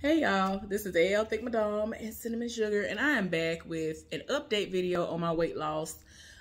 Hey y'all, this is AL Thick Madame and Cinnamon Sugar, and I am back with an update video on my weight loss.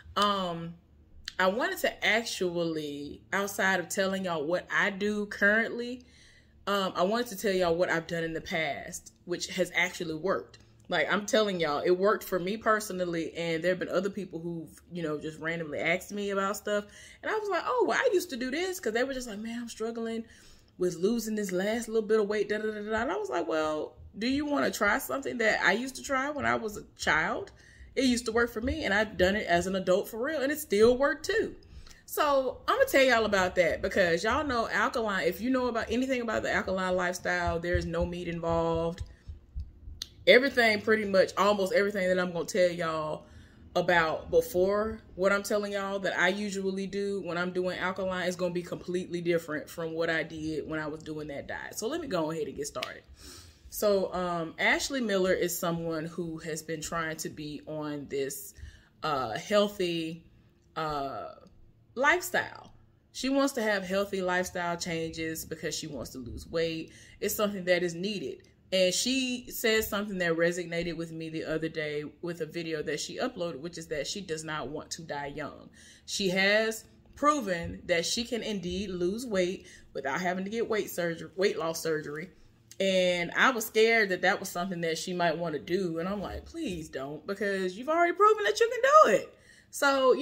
I wanted to actually, outside of telling y'all what I do currently, I wanted to tell y'all what I've done in the past, which has actually worked. Like, I'm telling y'all, it worked for me personally, and there have been other people who've, just randomly asked me about stuff, and I was like, oh, well, I used to do this, because they were just like, man, I'm struggling with losing this last little bit of weight, da da da da. And I was like, well, do you want to try something that I used to try when I was a child? It used to work for me, and I've done it as an adult for real, and it still worked too. So I'm gonna tell y'all about that, because y'all know alkaline. If you know about anything about the alkaline lifestyle, there's no meat involved. Everything, pretty much almost everything that I'm gonna tell y'all about before what I'm telling y'all that I usually do when I'm doing alkaline is going to be completely different from what I did when I was doing that diet. So let me go ahead and get started. So Ashley Miller is someone who has been trying to be on this healthy lifestyle. She wants to have healthy lifestyle changes because she wants to lose weight. It's something that is needed. And she said something that resonated with me the other day with a video that she uploaded, which is that she does not want to die young. She has proven that she can indeed lose weight without having to get weight loss surgery. And I was scared that that was something that she might want to do. And I'm like, please don't, because you've already proven that you can do it. So,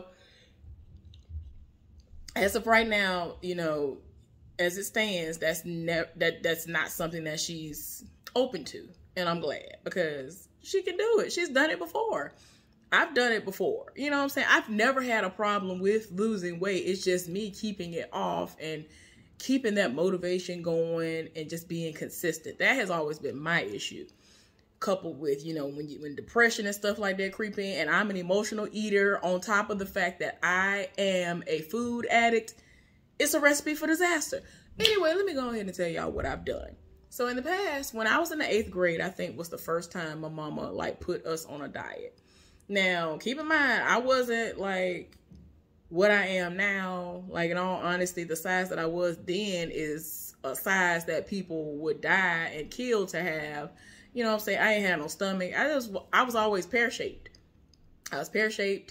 as of right now, as it stands, that's not something that she's open to. And I'm glad, because she can do it. She's done it before. I've done it before. You know what I'm saying? I've never had a problem with losing weight. It's just me keeping it off and keeping that motivation going and just being consistent. That has always been my issue. Coupled with, when depression and stuff like that creep in, and I'm an emotional eater on top of the fact that I am a food addict, it's a recipe for disaster. Anyway, let me go ahead and tell y'all what I've done. So in the past, when I was in the 8th grade, I think was the first time my mama put us on a diet. Now, keep in mind, I wasn't like what I am now. Like, in all honesty, the size that I was then is a size that people would die and kill to have. You know what I'm saying? I ain't had no stomach. I was always pear-shaped. I was pear-shaped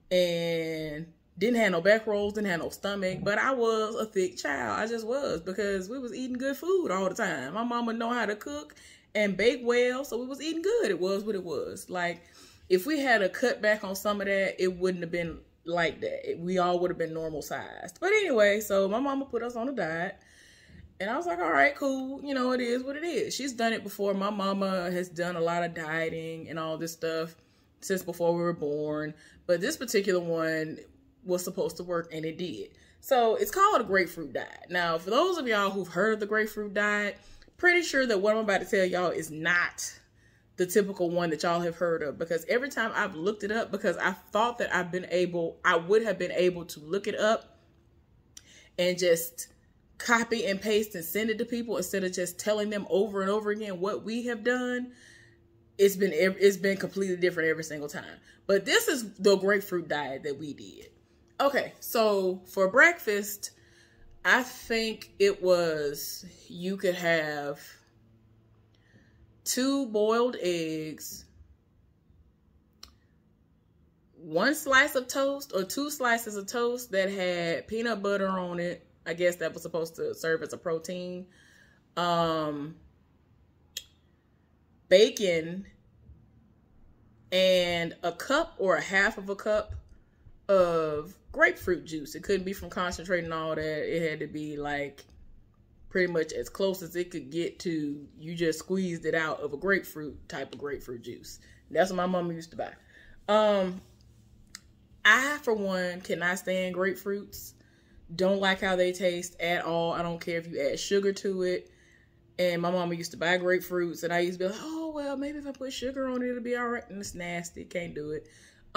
and didn't have no back rolls, didn't have no stomach, but I was a thick child. I just was, because we was eating good food all the time. My mama know how to cook and bake well, so we was eating good. It was what it was. Like, if we had to cut back on some of that, it wouldn't have been like that. We all would have been normal sized. But anyway, so my mama put us on a diet, and I was like, all right, cool. It is what it is. She's done it before. My mama has done a lot of dieting and all this stuff since before we were born. But this particular one was supposed to work, and it did. So it's called a grapefruit diet. Now, for those of y'all who've heard of the grapefruit diet, pretty sure that what I'm about to tell y'all is not the typical one that y'all have heard of, because every time I've looked it up, because I thought that I would have been able to look it up and just copy and paste and send it to people instead of just telling them over and over again what we have done. It's been completely different every single time. But this is the grapefruit diet that we did. Okay, so for breakfast, I think it was, you could have 2 boiled eggs, 1 slice of toast or 2 slices of toast that had peanut butter on it. I guess that was supposed to serve as a protein. Bacon, and a cup or a half of a cup of grapefruit juice. It couldn't be from concentrate and all that. It had to be like pretty much as close as it could get to, you just squeezed it out of a grapefruit type of grapefruit juice. That's what my mama used to buy. I, for one, cannot stand grapefruits. Don't like how they taste at all. I don't care if you add sugar to it. And my mama used to buy grapefruits, and I used to be like, oh, well, maybe if I put sugar on it, it'll be all right. And it's nasty. Can't do it.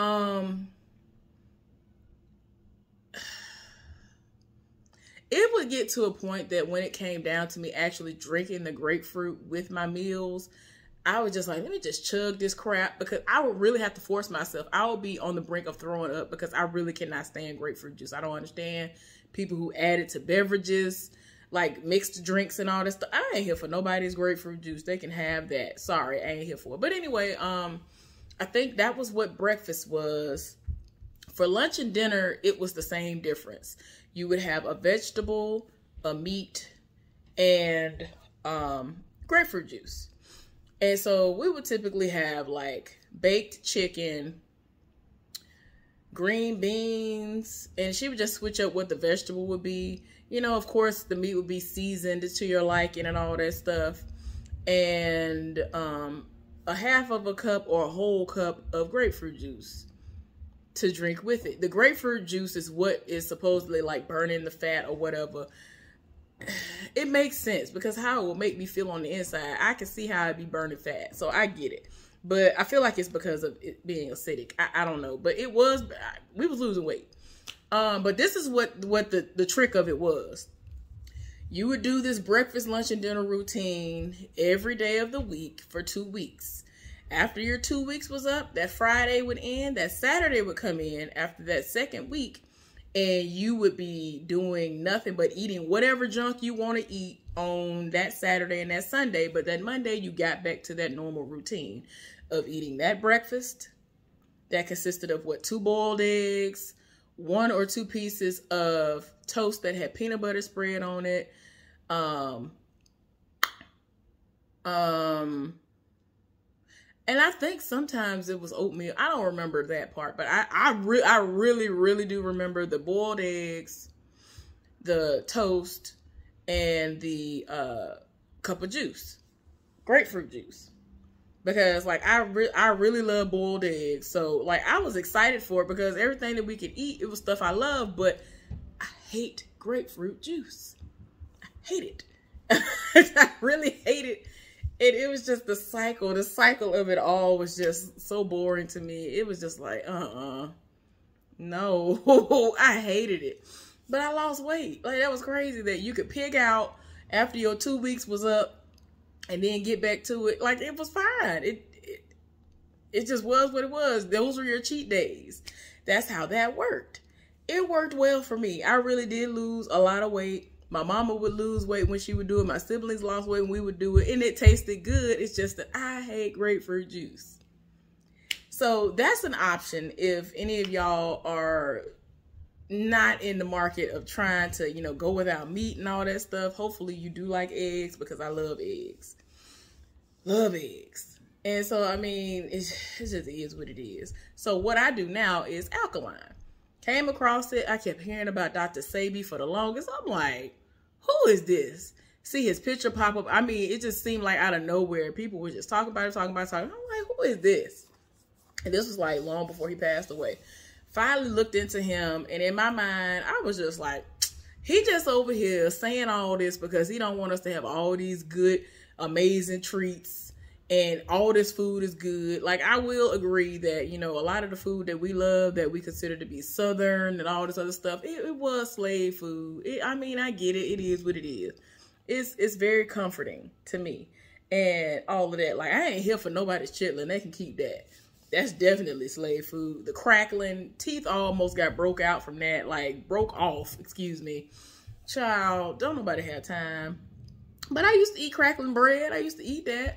It would get to a point that when it came down to me actually drinking the grapefruit with my meals, I was just like, let me just chug this crap, because I would really have to force myself. I would be on the brink of throwing up, because I really cannot stand grapefruit juice. I don't understand people who add it to beverages. like mixed drinks and all this stuff. I ain't here for nobody's grapefruit juice. They can have that. Sorry, I ain't here for it. But anyway, I think that was what breakfast was. For lunch and dinner, it was the same difference. You would have a vegetable, a meat, and grapefruit juice. And so we would typically have like baked chicken, green beans, and she would just switch up what the vegetable would be. You know, of course, the meat would be seasoned to your liking and all that stuff. And a half of a cup or a whole cup of grapefruit juice to drink with it. The grapefruit juice is what is supposedly like burning the fat or whatever. It makes sense because how it will make me feel on the inside. I can see how I'd be burning fat. So I get it. But I feel like it's because of it being acidic. I don't know. But it was, we was losing weight. But this is what the trick of it was. You would do this breakfast, lunch, and dinner routine every day of the week for 2 weeks. After your 2 weeks was up, that Friday would end, that Saturday would come in after that second week, and you would be doing nothing but eating whatever junk you want to eat on that Saturday and that Sunday. But that Monday, you got back to that normal routine of eating that breakfast that consisted of what, 2 boiled eggs, 1 or 2 pieces of toast that had peanut butter spread on it, and I think sometimes it was oatmeal. I don't remember that part, but I really do remember the boiled eggs, the toast, and the cup of juice, grapefruit juice. Because like I really love boiled eggs. So like I was excited for it because everything that we could eat, it was stuff I love, but I hate grapefruit juice. I hate it. I really hate it. It was just the cycle of it all was just so boring to me. It was just like, no, I hated it. But I lost weight. Like that was crazy that you could pig out after your 2 weeks was up and then get back to it. Like it was fine. It just was what it was. Those were your cheat days. That's how that worked. It worked well for me. I really did lose a lot of weight. My mama would lose weight when she would do it. My siblings lost weight when we would do it. And it tasted good. It's just that I hate grapefruit juice. So that's an option if any of y'all are not in the market of trying to, you know, go without meat and all that stuff. Hopefully you do like eggs because I love eggs. Love eggs. And so, I mean, it just is what it is. So what I do now is alkaline. Came across it. I kept hearing about Dr. Sebi for the longest. I'm like, who is this? See his picture pop up. I mean, it just seemed like out of nowhere. People were just talking about it. I'm like, who is this? And this was like long before he passed away. Finally looked into him. And in my mind, I was just like, he just over here saying all this because he don't want us to have all these good, amazing treats. And all this food is good. Like, I will agree that, you know, a lot of the food that we love, that we consider to be Southern and all this other stuff, it was slave food. I mean, I get it. It is what it is. It's very comforting to me. And all of that. Like, I ain't here for nobody's chitlin. They can keep that. That's definitely slave food. The crackling, teeth almost got broke out from that. Like, broke off, excuse me. Child, don't nobody have time. But I used to eat crackling bread. I used to eat that.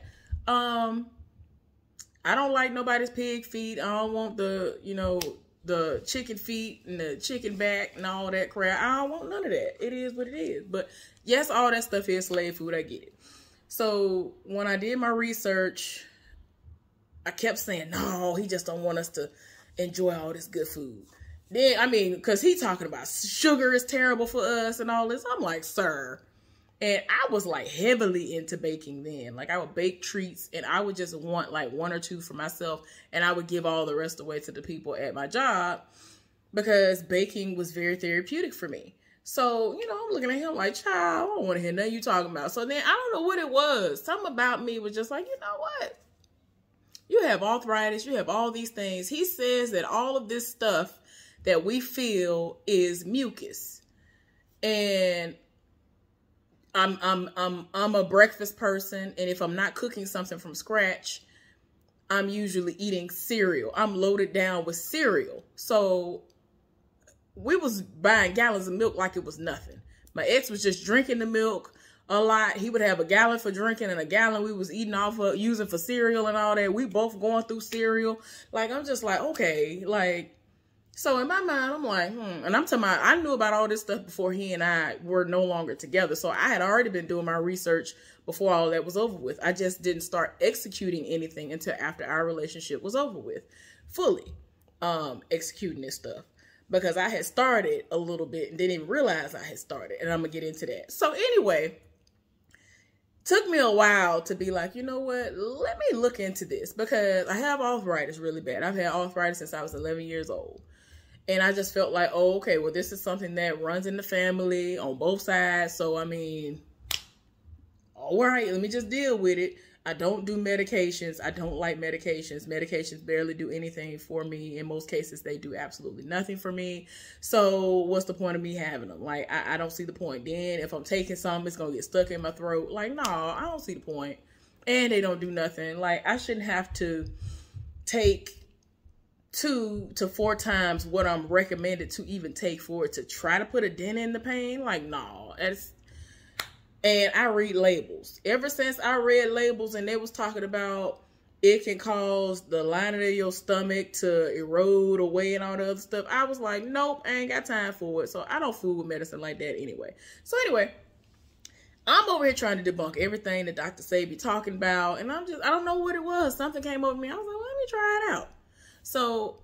I don't like nobody's pig feet. I don't want the, you know, the chicken feet and the chicken back and all that crap. I don't want none of that. It is what it is. But yes, all that stuff is slave food. I get it. So when I did my research, I kept saying, no, he just don't want us to enjoy all this good food. Then, I mean, because he talking about sugar is terrible for us and all this. I'm like, sir. And I was like heavily into baking then. Like I would bake treats and I would just want like 1 or 2 for myself. And I would give all the rest away to the people at my job because baking was very therapeutic for me. So, you know, I'm looking at him like, child, I don't want to hear nothing you talking about. So then I don't know what it was. Something about me was just like, you know what? You have arthritis. You have all these things. He says that all of this stuff that we feel is mucus. And I'm a breakfast person, and if I'm not cooking something from scratch, I'm usually eating cereal. I'm loaded down with cereal. So we was buying gallons of milk like it was nothing. My ex was just drinking the milk a lot. He would have a gallon for drinking and a gallon we was eating off of, using for cereal and all that. We both going through cereal. Like, I'm just like, okay, like, so in my mind, I'm like, and I'm talking about, I knew about all this stuff before he and I were no longer together. So I had already been doing my research before all that was over with. I just didn't start executing anything until after our relationship was over with, fully executing this stuff. Because I had started a little bit and didn't even realize I had started. And I'm going to get into that. So anyway, took me a while to be like, you know what, let me look into this. Because I have arthritis really bad. I've had arthritis since I was 11 years old. And I just felt like, oh, okay, well, this is something that runs in the family on both sides. So, I mean, all right, let me just deal with it. I don't do medications. I don't like medications. Medications barely do anything for me. In most cases, they do absolutely nothing for me. So what's the point of me having them? Like, I don't see the point. Then if I'm taking something, it's going to get stuck in my throat. Like, no, I don't see the point. And they don't do nothing. Like, I shouldn't have to take 2 to 4 times what I'm recommended to even take for it to try to put a dent in the pain. Like, no, and I read labels. Ever since I read labels and they was talking about it can cause the lining of your stomach to erode away and all the other stuff, I was like, nope, I ain't got time for it. So I don't fool with medicine like that anyway. So anyway, I'm over here trying to debunk everything that Dr. Sebi be talking about. And I don't know what it was. Something came over me. I was like, well, let me try it out. So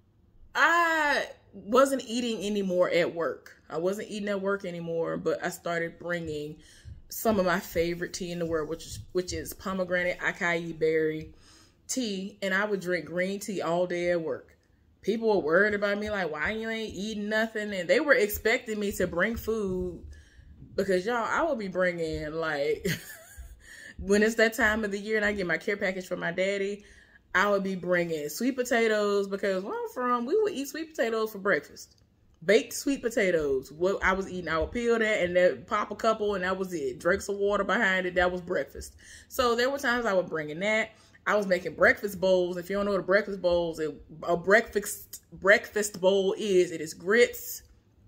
I wasn't eating anymore at work. I wasn't eating at work anymore, but I started bringing some of my favorite tea in the world, which is pomegranate acai berry tea. And I would drink green tea all day at work. People were worried about me, like, why you ain't eating nothing? And they were expecting me to bring food because, y'all, I would be bringing, like, when it's that time of the year and I get my care package from my daddy, I would be bringing sweet potatoes because where I'm from, we would eat sweet potatoes for breakfast. Baked sweet potatoes. What I was eating, I would peel that and then pop a couple and that was it. Drink some water behind it. That was breakfast. So there were times I would bring in that. I was making breakfast bowls. If you don't know what a breakfast bowl is, a breakfast bowl is, it is grits,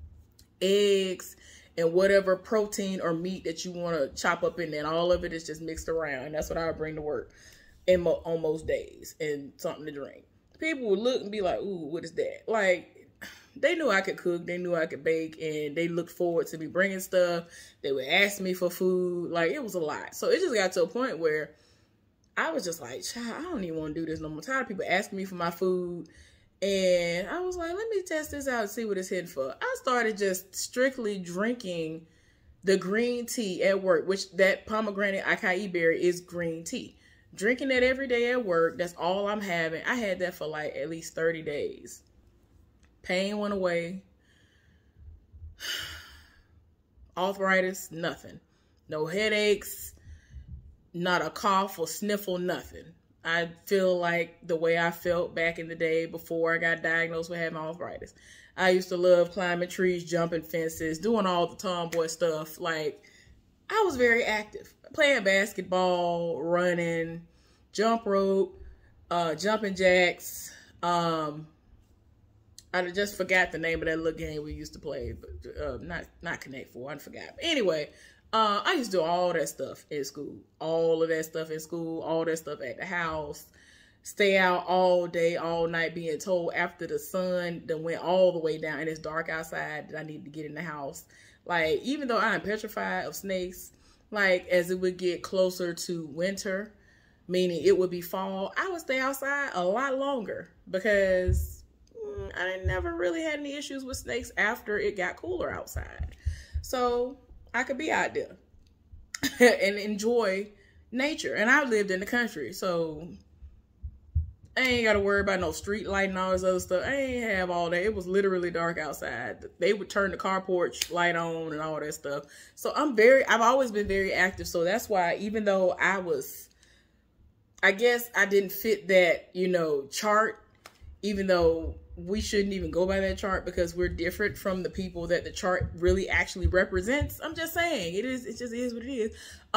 eggs, and whatever protein or meat that you want to chop up in there. And all of it is just mixed around. And that's what I would bring to work on most days, and something to drink. People would look and be like, ooh, what is that? Like, they knew I could cook. They knew I could bake, and they looked forward to me bringing stuff. They would ask me for food. Like, it was a lot. So it just got to a point where I was just like, child, I don't even want to do this no more. I'm tired of people asking me for my food. And I was like, let me test this out and see what it's hitting for. I started just strictly drinking the green tea at work, which that pomegranate acai berry is green tea. Drinking that every day at work, that's all I'm having. I had that for like at least 30 days. Pain went away. Arthritis, nothing. No headaches, not a cough or sniffle, nothing. I feel like the way I felt back in the day before I got diagnosed with having arthritis. I used to love climbing trees, jumping fences, doing all the tomboy stuff. Like, I was very active. Playing basketball, running, jump rope, jumping jacks. I just forgot the name of that little game we used to play, but not Connect Four. I forgot. But anyway, I used to do all that stuff in school. All of that stuff in school, all that stuff at the house. Stay out all day, all night, being told after the sun that went all the way down and it's dark outside that I need to get in the house. Like, even though I'm petrified of snakes, like, as it would get closer to winter, meaning it would be fall, I would stay outside a lot longer because I never really had any issues with snakes after it got cooler outside. So I could be out there and enjoy nature. And I lived in the country, so I ain't got to worry about no street light and all this other stuff. I ain't have all that. It was literally dark outside. They would turn the car porch light on and all that stuff. So I've always been very active. So that's why, even though I guess I didn't fit that, chart, even though we shouldn't even go by that chart because we're different from the people that the chart really actually represents. I'm just saying, it just is what it is.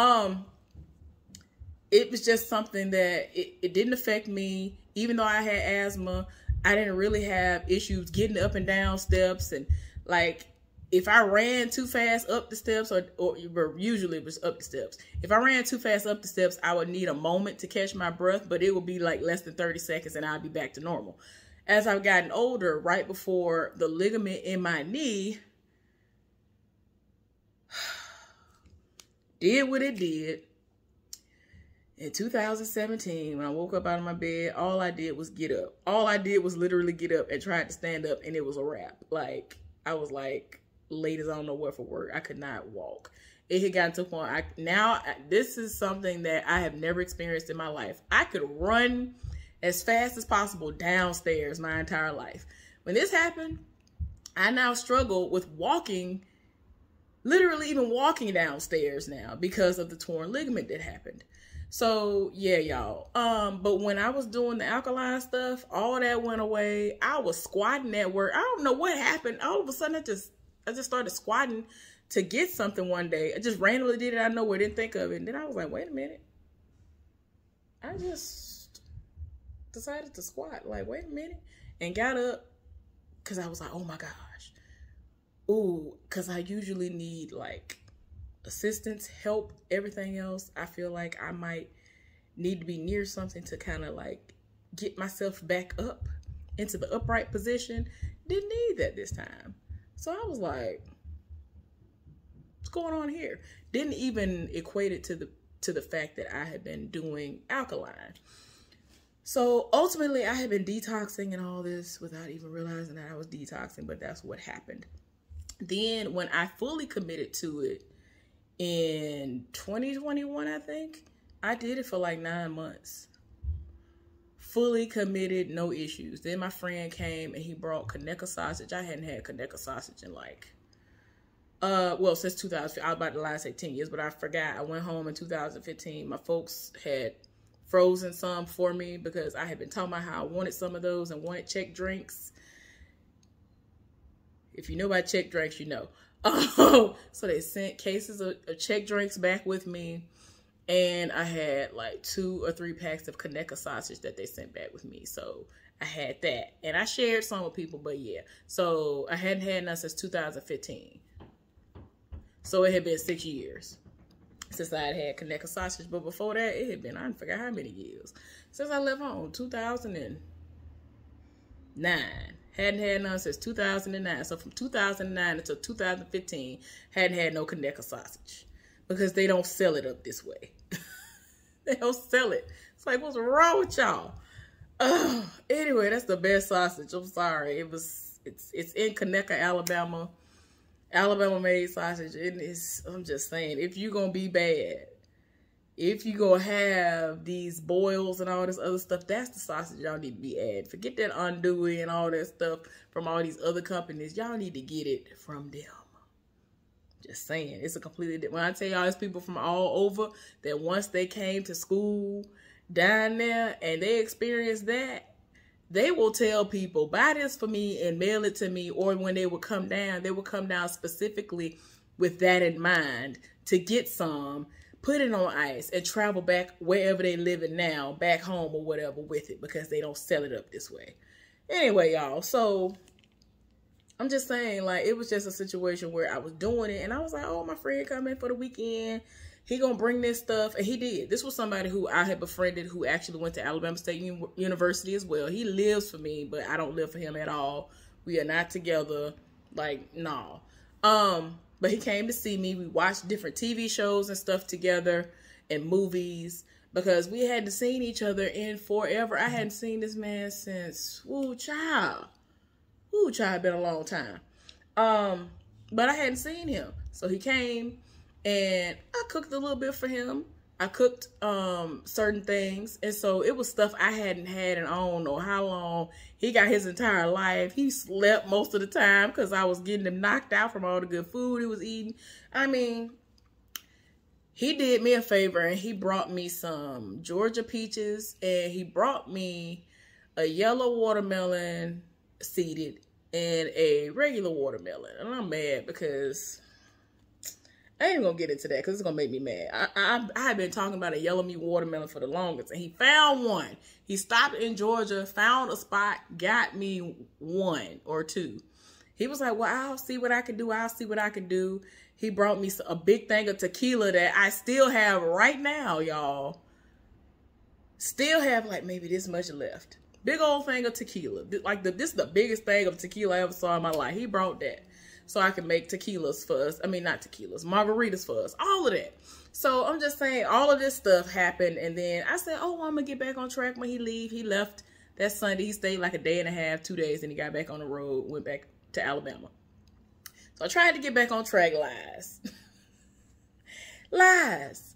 It was just something that it didn't affect me. Even though I had asthma, I didn't really have issues getting up and down steps. And like, if I ran too fast up the steps, or usually it was up the steps. If I ran too fast up the steps, I would need a moment to catch my breath, but it would be like less than 30 seconds and I'd be back to normal. As I've gotten older, right before the ligament in my knee did what it did, in 2017, when I woke up out of my bed, all I did was get up. All I did was literally get up and tried to stand up, and it was a wrap. Like, I was like, late as I don't know what for work. I could not walk. It had gotten to a point. This is something that I have never experienced in my life. I could run as fast as possible downstairs my entire life. When this happened, I now struggle with walking, literally even walking downstairs now because of the torn ligament that happened. So yeah, y'all. But when I was doing the alkaline stuff, all that went away. I was squatting at work. I don't know what happened. All of a sudden, I just started squatting to get something one day. I just randomly did it out of nowhere, didn't think of it. And then I was like, wait a minute. I just decided to squat. Like, wait a minute. And got up because I was like, oh my gosh. Ooh, because I usually need like assistance, help, everything else. I feel like I might need to be near something to kind of like get myself back up into the upright position. Didn't need that this time. So I was like, what's going on here? Didn't even equate it to the fact that I had been doing alkaline. So ultimately I had been detoxing and all this without even realizing that I was detoxing, but that's what happened. Then when I fully committed to it, in 2021, I think, I did it for like 9 months. Fully committed, no issues. Then my friend came and he brought Conecuh sausage. I hadn't had Conecuh sausage in like, well, since 2000. I was about to lie, say 10 years, but I forgot. I went home in 2015. My folks had frozen some for me because I had been talking about how I wanted some of those and wanted Czech drinks. If you know about Czech drinks, you know. So they sent cases of Czech drinks back with me, and I had like 2 or 3 packs of Conecuh sausage that they sent back with me. So I had that, and I shared some with people, but yeah. So I hadn't had none since 2015. So it had been 6 years since I had Conecuh sausage, but before that, it had been, I forgot how many years since I left home. 2009. Hadn't had none since 2009. So from 2009 until 2015, hadn't had no Conecuh sausage because they don't sell it up this way. They don't sell it. It's like, what's wrong with y'all? Anyway, that's the best sausage. I'm sorry. It's in Conecuh, Alabama. Alabama made sausage. I'm just saying, if you're gonna be bad, if you gonna have these boils and all this other stuff, that's the sausage y'all need to be adding. Forget that andouille and all that stuff from all these other companies. Y'all need to get it from them. Just saying. It's a completely different. When I tell y'all, there's people from all over that once they came to school down there and they experienced that, they will tell people, buy this for me and mail it to me. Or when they would come down, they would come down specifically with that in mind to get some, put it on ice, and travel back wherever they living now, back home or whatever with it, because they don't sell it up this way. Anyway, y'all, so I'm just saying, like, it was just a situation where I was doing it, and I was like, oh, my friend coming for the weekend. He gonna bring this stuff, and he did. This was somebody who I had befriended who actually went to Alabama State University as well. He lives for me, but I don't live for him at all. We are not together, like, no. But he came to see me. We watched different TV shows and stuff together and movies because we hadn't seen each other in forever. I hadn't seen this man since, child, been a long time. But I hadn't seen him. So he came and I cooked a little bit for him. I cooked certain things. And so it was stuff I hadn't had in I don't know how long. He got his entire life. He slept most of the time because I was getting him knocked out from all the good food he was eating. I mean, he did me a favor and he brought me some Georgia peaches and he brought me a yellow watermelon seeded and a regular watermelon. And I'm mad because I ain't gonna get into that because it's gonna make me mad. I have been talking about a yellow meat watermelon for the longest, and he found one. He stopped in Georgia, found a spot, got me 1 or 2. He was like, well, I'll see what I can do. I'll see what I can do. He brought me a big thing of tequila that I still have right now, y'all. Still have like maybe this much left. Big old thing of tequila. Like this is the biggest thing of tequila I ever saw in my life. He brought that so I can make tequilas for us. I mean, not tequilas, margaritas for us. All of that. So I'm just saying all of this stuff happened. And then I said, oh, I'm going to get back on track when he leave. He left that Sunday. He stayed like a day and a half, 2 days. And he got back on the road, went back to Alabama. So I tried to get back on track, lies. Lies.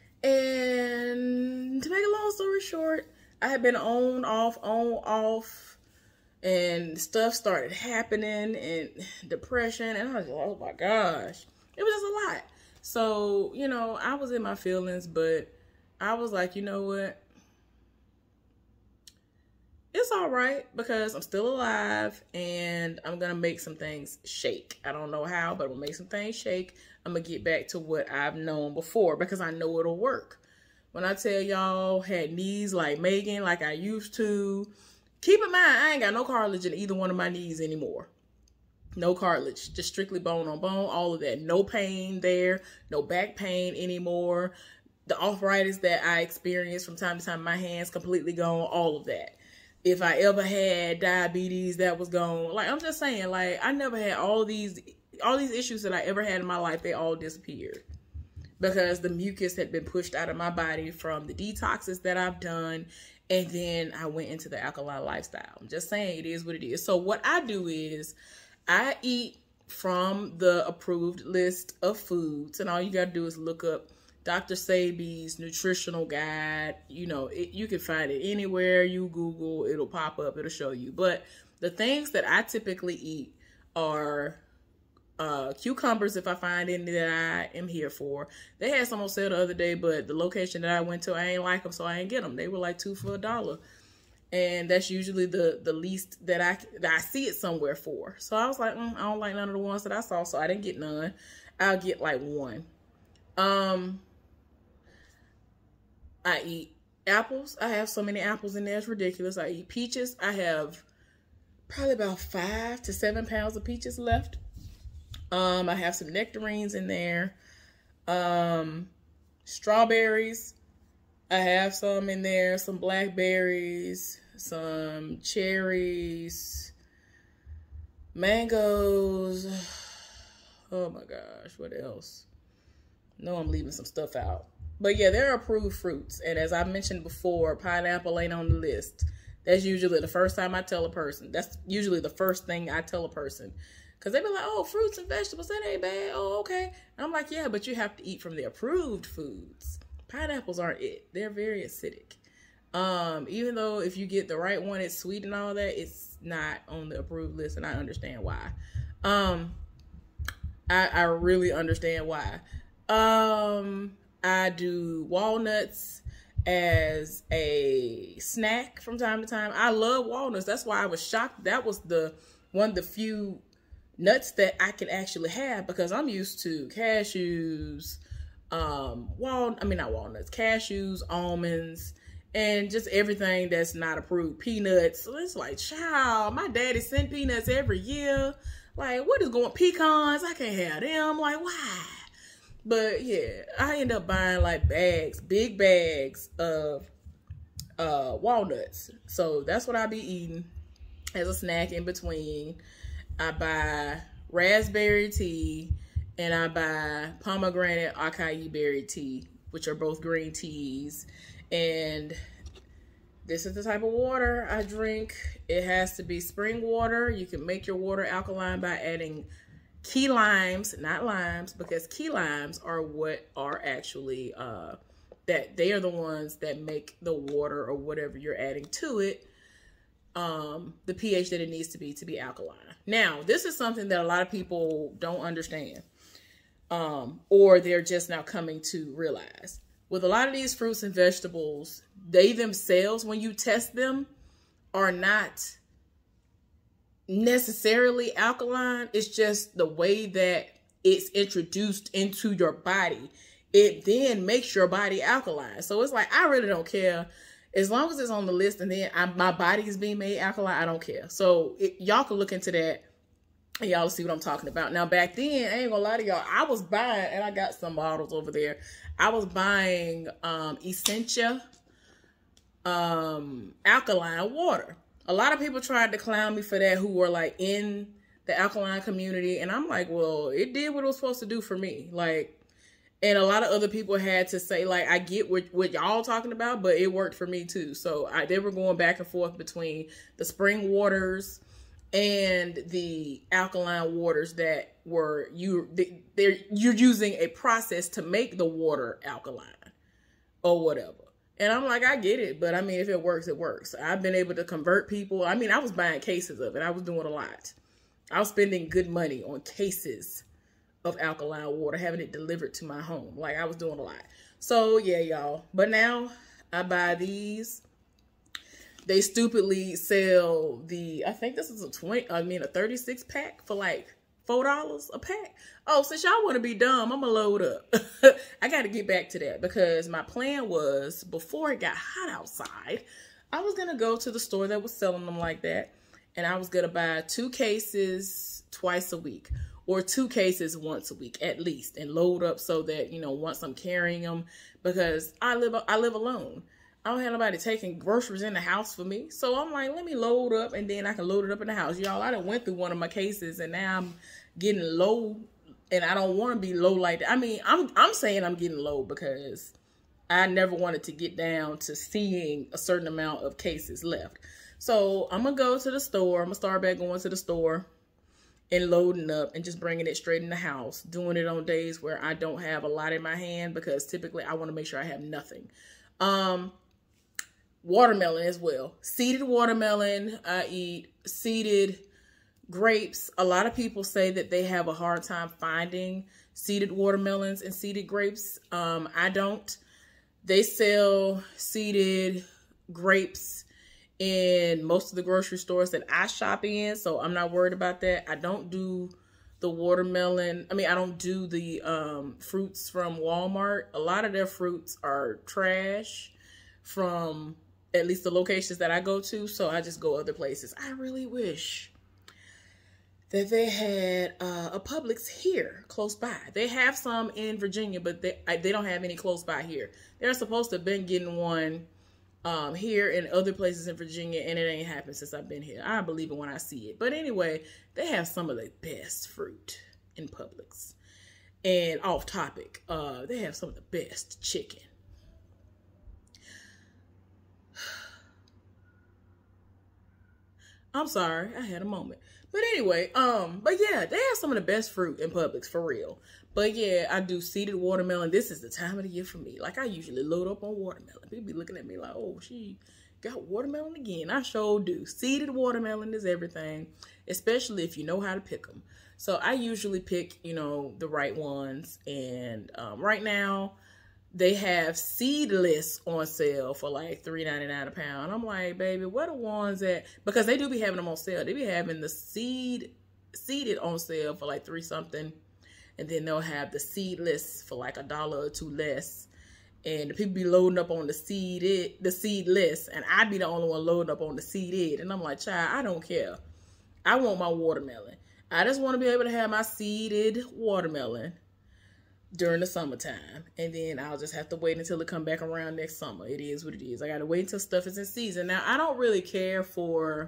And to make a long story short, I had been on, off, and stuff started happening, and depression, and I was like, oh my gosh. It was just a lot. So, you know, I was in my feelings, but I was like, you know what? It's all right because I'm still alive and I'm going to make some things shake. I don't know how, but I'm going to make some things shake. I'm going to get back to what I've known before because I know it'll work. When I tell y'all had knees like Megan, like I used to, keep in mind, I ain't got no cartilage in either one of my knees anymore. No cartilage, just strictly bone on bone, all of that. No pain there, no back pain anymore. The arthritis that I experience from time to time, my hands completely gone, all of that. If I ever had diabetes, that was gone. Like, I'm just saying, like, I never had all these issues that I ever had in my life. They all disappeared because the mucus had been pushed out of my body from the detoxes that I've done. And then I went into the alkaline lifestyle. I'm just saying it is what it is. So what I do is I eat from the approved list of foods. And all you got to do is look up Dr. Sebi's nutritional guide. You know, you can find it anywhere you Google, it'll pop up, it'll show you. But the things that I typically eat are cucumbers, if I find any that I am here for. They had some on sale the other day, but the location that I went to, I ain't like them, so I ain't get them. They were like 2 for $1. And that's usually the least that I see it somewhere for. So I was like, I don't like none of the ones that I saw, so I didn't get none. I'll get like one. I eat apples. I have so many apples in there, it's ridiculous. I eat peaches. I have probably about 5 to 7 pounds of peaches left. I have some nectarines in there. Strawberries. I have some in there. Some blackberries. Some cherries. Mangoes. Oh my gosh, what else? No, I'm leaving some stuff out. But yeah, they're approved fruits. And as I mentioned before, pineapple ain't on the list. That's usually the first time I tell a person. That's usually the first thing I tell a person. Because they be like, oh, fruits and vegetables, that ain't bad. Oh, okay. And I'm like, yeah, but you have to eat from the approved foods. Pineapples aren't it. They're very acidic. Even though if you get the right one, it's sweet and all that, it's not on the approved list. And I understand why. I really understand why. I do walnuts as a snack from time to time. I love walnuts. That's why I was shocked. That was one of the few nuts that I can actually have because I'm used to cashews, not walnuts, cashews, almonds, and just everything that's not approved. Peanuts. So it's like, child, my daddy sent peanuts every year. Like, what is going, pecans? I can't have them. Like, why? But yeah, I end up buying like bags, big bags of walnuts. So that's what I be eating as a snack in between. I buy raspberry tea and I buy pomegranate acai berry tea, which are both green teas. And this is the type of water I drink. It has to be spring water. You can make your water alkaline by adding key limes, not limes, because key limes are what are actually, that they are the ones that make the water or whatever you're adding to it, the pH that it needs to be alkaline. Now, this is something that a lot of people don't understand, or they're just now coming to realize. With a lot of these fruits and vegetables, they themselves, when you test them, are not necessarily alkaline. It's just the way that it's introduced into your body. It then makes your body alkaline. So it's like, I really don't care. As long as it's on the list and then my body is being made alkaline, I don't care. So y'all can look into that And y'all see what I'm talking about. Now, back then, I ain't gonna lie to y'all, I was buying, and I got some bottles over there. I was buying Essentia alkaline water. A lot of people tried to clown me for that who were like in the alkaline community. And I'm like, well, it did what it was supposed to do for me. Like, and a lot of other people had to say, like, I get what y'all talking about, but it worked for me too. So they were going back and forth between the spring waters and the alkaline waters that were you're using a process to make the water alkaline or whatever. And I'm like, I get it, but I mean, if it works, it works. I've been able to convert people. I mean, I was buying cases of it. I was doing a lot. I was spending good money on cases of alkaline water, having it delivered to my home. Like, I was doing a lot. So yeah, y'all. But now I buy these. They stupidly sell I think this is a 36 pack for like $4 a pack. Oh, since y'all want to be dumb, I'm gonna load up. I got to get back to that because my plan was, before it got hot outside, I was gonna go to the store that was selling them like that, and I was gonna buy 2 cases twice a week, or 2 cases once a week at least, and load up so that, you know, once I'm carrying them, because I live alone. I don't have nobody taking groceries in the house for me. So I'm like, let me load up, and then I can load it up in the house. Y'all, I done went through one of my cases, and now I'm getting low, and I don't want to be low like that. I mean, I'm saying I'm getting low because I never wanted to get down to seeing a certain amount of cases left. So I'm going to go to the store. I'm going to start back going to the store and loading up and just bringing it straight in the house. Doing it on days where I don't have a lot in my hand, because typically I want to make sure I have nothing. Watermelon as well. Seeded watermelon. I eat seeded grapes. A lot of people say that they have a hard time finding seeded watermelons and seeded grapes. I don't. They sell seeded grapes in most of the grocery stores that I shop in, so I'm not worried about that. I don't do the watermelon. I mean, I don't do the fruits from Walmart. A lot of their fruits are trash from at least the locations that I go to, so I just go other places. I really wish that they had a Publix here close by. They have some in Virginia, but they don't have any close by here. They're supposed to have been getting one here and other places in Virginia, and it ain't happened since I've been here. I believe it when I see it. But anyway, they have some of the best fruit in Publix. And off topic, they have some of the best chicken. I'm sorry, I had a moment. But anyway, but yeah, they have some of the best fruit in Publix, for real. But yeah, I do seeded watermelon. This is the time of the year for me. Like, I usually load up on watermelon. People be looking at me like, oh, she got watermelon again. I sure do. Seeded watermelon is everything, especially if you know how to pick them. So I usually pick, you know, the right ones. And right now, they have seedless on sale for like $3.99 a pound. I'm like, baby, what are the ones that, because they do be having them on sale. They be having the seeded on sale for like $3 something. And then they'll have the seedless for like $1 or $2 less. And the people be loading up on the seedless. And I be the only one loading up on the seeded. And I'm like, child, I don't care. I want my watermelon. I just want to be able to have my seeded watermelon during the summertime, and then I'll just have to wait until it come back around next summer. It is what it is. I gotta wait until stuff is in season. Now, I don't really care for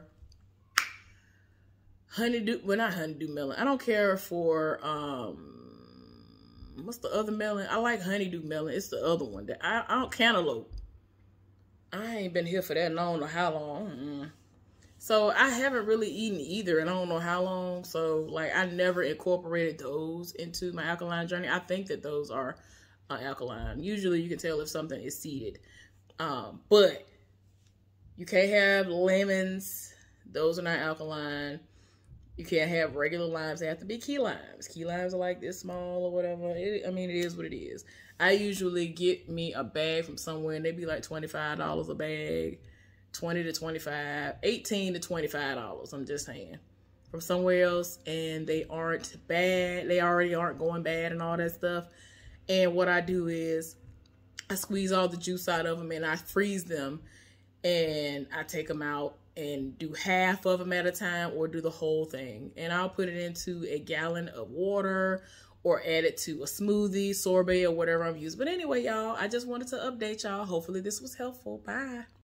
honeydew, well, not honeydew melon. I don't care for what's the other melon? I like honeydew melon. It's the other one that I don't, cantaloupe. I ain't been here for that, and I don't know how long. So I haven't really eaten either, and I don't know how long. So, like, I never incorporated those into my alkaline journey. I think that those are alkaline. Usually you can tell if something is seeded. But you can't have lemons. Those are not alkaline. You can't have regular limes. They have to be key limes. Key limes are like this small or whatever. I mean, it is what it is. I usually get me a bag from somewhere, and they be like $25 a bag. 20 to 25, 18 to $25. I'm just saying, from somewhere else, and they aren't bad. They already aren't going bad and all that stuff. And what I do is I squeeze all the juice out of them, and I freeze them, and I take them out, and do half of them at a time or do the whole thing. And I'll put it into a gallon of water or add it to a smoothie, sorbet, or whatever I'm using. But anyway, y'all, I just wanted to update y'all. Hopefully this was helpful. Bye.